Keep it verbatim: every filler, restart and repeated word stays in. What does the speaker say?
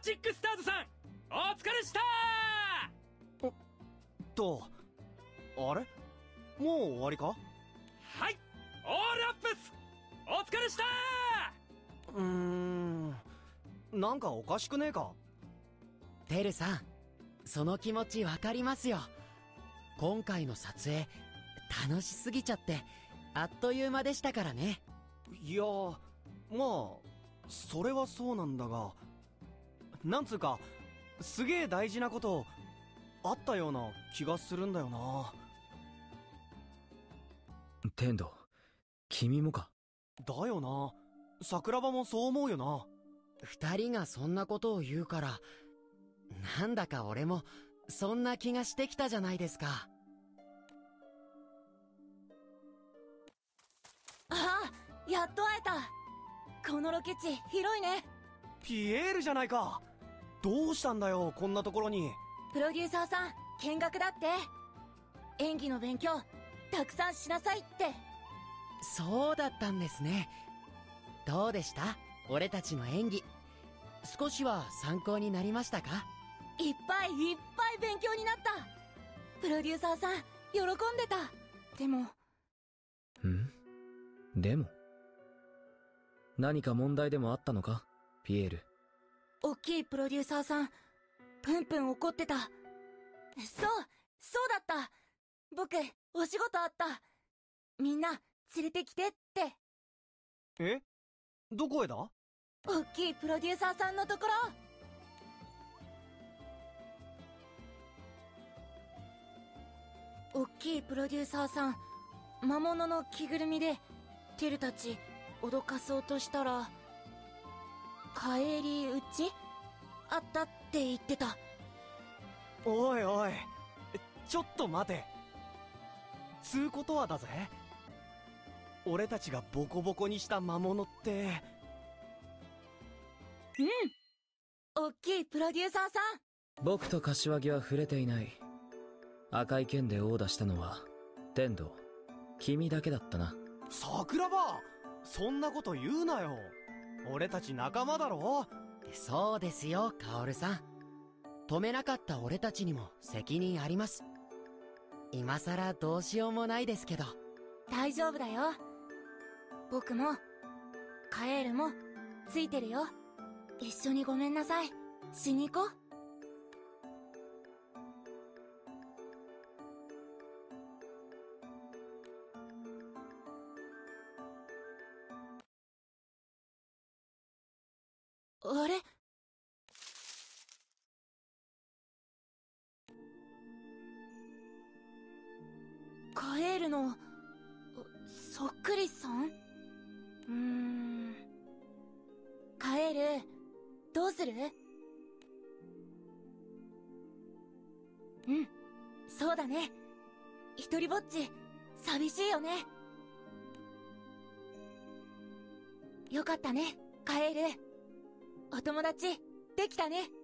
チックスターズさん、お疲れしたー。 おっと、あれもう終わりか？ はい、オールアップスお疲れしたー。うーん、なんかおかしくねえか？ テルさん、その気持ちわかりますよ。今回の撮影楽しすぎちゃってあっという間でしたからね。 いやー、まあそれはそうなんだが、なんつうかすげえ大事なことあったような気がするんだよな。 天道、君もか？ だよな、桜庭もそう思うよな。 二人がそんなことを言うからなんだか俺もそんな気がしてきたじゃないですか。 ああ、やっと会えた。このロケ地広いね。 ピエールじゃないか。どうしたんだよこんなところに。 プロデューサーさん見学だって。演技の勉強たくさんしなさいって。 そうだったんですね。どうでした？俺たちの演技少しは参考になりましたか？ いっぱいいっぱい勉強になった。プロデューサーさん喜んでた。でもんでも何か問題でもあったのかピエール？ 大きいプロデューサーさんプンプン怒ってた。そうそうだった。僕お仕事あった。みんな連れてきてって。 え？どこへだ？ 大きいプロデューサーさんのところ。大きいプロデューサーさん魔物の着ぐるみでテルたち脅かそうとしたら返り討ちあったって言ってた。 おいおい、ちょっと待て。つうことはだぜ、俺たちがボコボコにした魔物って。 うん、大きいプロデューサーさん。 僕と柏木は触れていない。赤い剣で殴打したのは天道、君だけだったな。 桜庭、そんなこと言うなよ。俺たち仲間だろ。 そうですよカオルさん。止めなかった俺たちにも責任あります。今さらどうしようもないですけど。 大丈夫だよ。僕もカエールもついてるよ。一緒にごめんなさいしに行こう。あれ？カエールのそっくりさん？うーん、カエールどうする？うん、そうだね。一人ぼっち寂しいよね。よかったねカエール、お友達できたね。